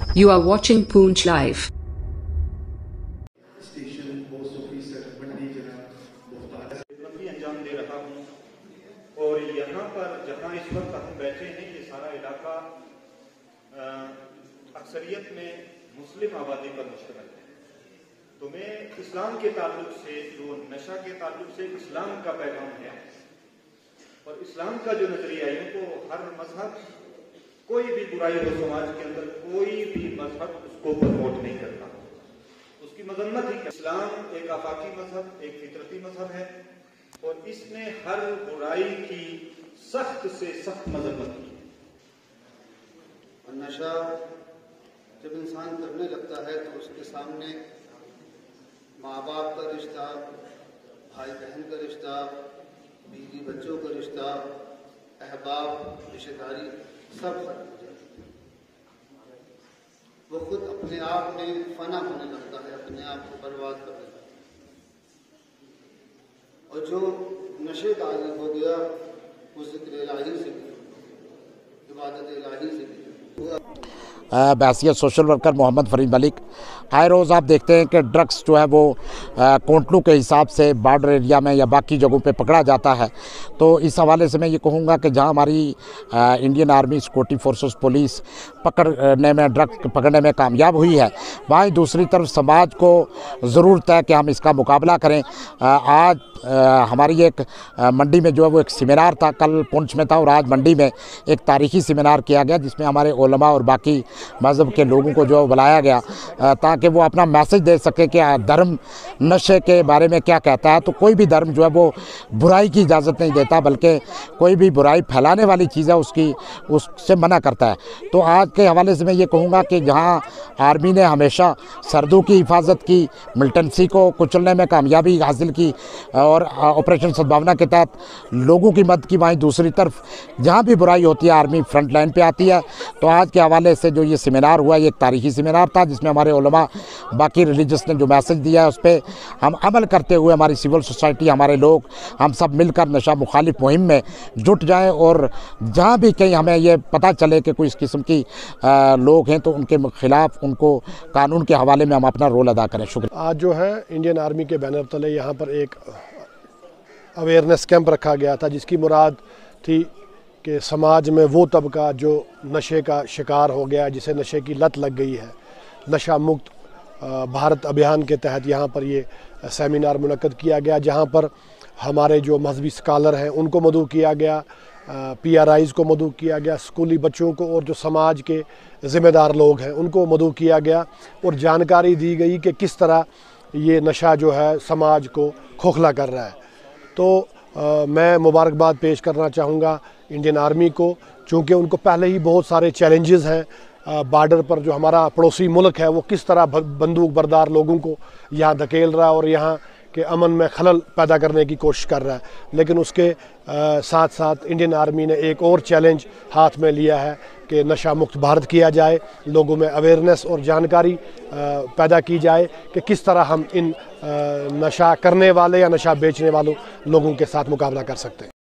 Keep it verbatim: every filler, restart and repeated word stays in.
You are watching Poonch Live. Station post office Mandi جناب خدمت انجام دے رہا ہوں، اور یہاں پر جہاں اس وقت ہم بیٹھے ہیں یہ سارا علاقہ اکثریت میں مسلم آبادی پر مشتمل ہے۔ تو میں اسلام کے تعلق سے، جو نشہ کے تعلق سے اسلام کا پیغام ہے اور اسلام کا جو نظریہ ہے، ان کو ہر مذہب کوئی بھی برائی ہو سماج کے اندر، کوئی بھی مذہب اس کو پروموٹ نہیں کرتا، اس کی مذمت ہی۔ اسلام ایک آفاقی مذہب، ایک فطرتی مذہب ہے، اور اس نے ہر برائی کی سخت سے سخت مذمت کی۔ اور نشہ جب انسان کرنے لگتا ہے تو اس کے سامنے ماں باپ کا رشتہ، بھائی بہن کا رشتہ، بیوی بچوں کا رشتہ، احباب، رشتہ داری سب ختم ہو جاتی ہے۔ وہ خود اپنے آپ میں فنا ہونے لگتا ہے، اپنے آپ کو برباد کرنے لگتا ہے، اور جو نشے کا عادی ہو گیا وہ ذکر الہی سے بھی، عبادت الہی سے بھی۔ بحیثیت سوشل ورکر محمد فرید ملک، آئے روز آپ دیکھتے ہیں کہ ڈرگس جو ہے وہ کونٹلوں کے حساب سے بارڈر ایریا میں یا باقی جگہوں پہ پکڑا جاتا ہے۔ تو اس حوالے سے میں یہ کہوں گا کہ جہاں ہماری Indian army, security forces, police پکڑنے میں ڈرگس پکڑنے میں کامیاب ہوئی ہے، وہاں دوسری طرف سماج کو ضرورت ہے کہ ہم اس کا مقابلہ کریں۔ آج ہماری ایک منڈی میں جو ہے وہ ایک سیمینار تھا، کل پونچھ میں تھا اور آج منڈی میں ایک تاریخی سیمینار کیا گیا، جس میں ہمارے علماء اور باقی مذہب کے لوگوں کو جو ہے بلایا گیا تاکہ وہ اپنا میسج دے سکے کہ دھرم نشے کے بارے میں کیا کہتا ہے۔ تو کوئی بھی دھرم جو ہے وہ برائی کی اجازت نہیں دیتا، بلکہ کوئی بھی برائی پھیلانے والی چیز ہے اس کی اس سے منع کرتا ہے۔ تو آج کے حوالے سے میں یہ کہوں گا کہ جہاں آرمی نے ہمیشہ سرحدوں کی حفاظت کی، ملٹنسی کو کچلنے میں کامیابی حاصل کی اور آپریشن سدبھاونا کے تحت لوگوں کی مدد کی، وہیں دوسری طرف جہاں بھی برائی ہوتی ہے آرمی فرنٹ لائن پہ آتی ہے۔ تو آج کے حوالے سے جو یہ سیمینار ہوا، یہ ایک تاریخی سیمینار تھا جس میں ہمارے علماء، باقی ریلیجس نے جو میسج دیا ہے اس پہ ہم عمل کرتے ہوئے ہماری سول سوسائٹی، ہمارے لوگ، ہم سب مل کر نشہ مخالف مہم میں جٹ جائیں، اور جہاں بھی کہیں ہمیں یہ پتہ چلے کہ کوئی اس قسم کی لوگ ہیں تو ان کے خلاف ان کو قانون کے حوالے میں ہم اپنا رول ادا کریں۔ شکریہ۔ آج جو ہے انڈین آرمی کے بینر تلے یہاں پر ایک اویئرنیس کیمپ رکھا گیا تھا، جس کی مراد تھی کہ سماج میں وہ طبقہ جو نشے کا شکار ہو گیا، جسے نشے کی لت لگ گئی ہے، نشہ مکت بھارت ابھیان کے تحت یہاں پر یہ سیمینار منعقد کیا گیا، جہاں پر ہمارے جو مذہبی اسکالر ہیں ان کو مدعو کیا گیا، پی آر آئیز کو مدعو کیا گیا، اسکولی بچوں کو، اور جو سماج کے ذمہ دار لوگ ہیں ان کو مدعو کیا گیا، اور جانکاری دی گئی کہ کس طرح یہ نشہ جو ہے سماج کو کھوکھلا کر رہا ہے۔ تو میں مبارکباد پیش کرنا چاہوں گا انڈین آرمی کو، چونکہ ان کو پہلے ہی بہت سارے چیلنجز ہیں۔ بارڈر پر جو ہمارا پڑوسی ملک ہے وہ کس طرح بندوق بردار لوگوں کو یہاں دھکیل رہا ہے اور یہاں کے امن میں خلل پیدا کرنے کی کوشش کر رہا ہے، لیکن اس کے ساتھ ساتھ انڈین آرمی نے ایک اور چیلنج ہاتھ میں لیا ہے کہ نشہ مکت بھارت کیا جائے، لوگوں میں اویئرنیس اور جانکاری پیدا کی جائے کہ کس طرح ہم ان نشہ کرنے والے یا نشہ بیچنے والوں لوگوں کے ساتھ مقابلہ کر سکتے ہیں۔